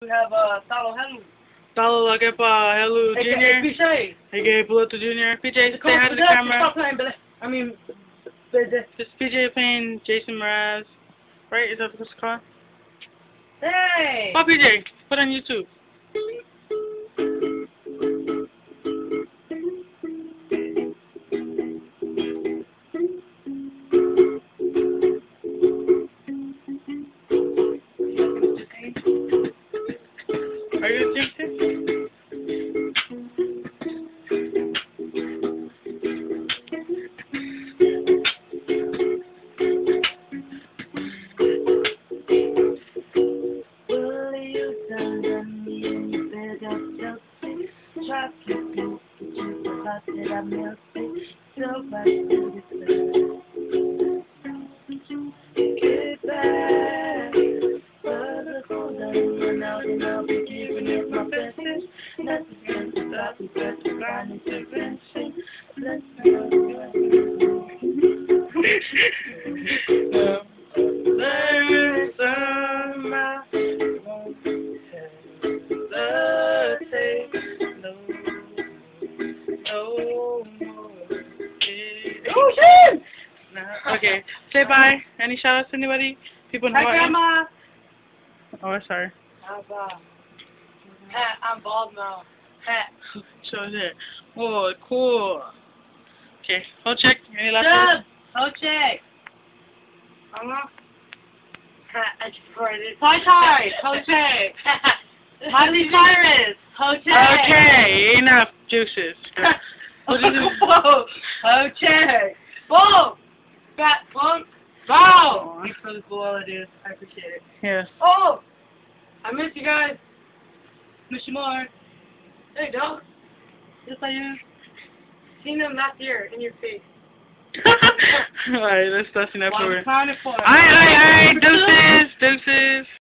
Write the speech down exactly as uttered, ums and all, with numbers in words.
We have uh, TALO, hello. TALO, LAKEPA, hello, Junior. P J. A K A Piloto Junior. P J, say hi to the camera. Stop playing, Billy. I mean, Billy. This is P J playing Jason MYRAZ. Right? Is that what it's called? Hey! Oh, P J, put on YouTube. Are you addicted? Will you turn on me and you beg up guilty? Try to keep you, but you forgot that I'm guilty. So back to the place. Get back. For the cold and run out and I'll be giving it my best. Nothing can stop me, but to find intervention. Let's go. There's a mouth won't hesitate. No, no more. Oh shit! Okay, say bye. Any shout outs to anybody? People in Hi, Hawaii? Grandma. Oh, sorry. I'm bald. Hat, I'm bald now. Hat. Show it. Oh, cool. Okay, hold check. Any last Dub! words? Hold check. Mama? Hat, I just farted. Pie tie! Hold check. MYRAZ Cyrus! Hold check. Okay, enough juices. Whoa! Hold check. Whoa! Fat punk. Wow! Thanks for the cool dude. I appreciate it. Yes. Oh! I miss you guys. Miss you more. Hey, dog. Yes, I am. Seen them last year in your face. Alright, that's that's enough Well, for I'm it. trying to for it. Alright, alright, alright, deuces, deuces.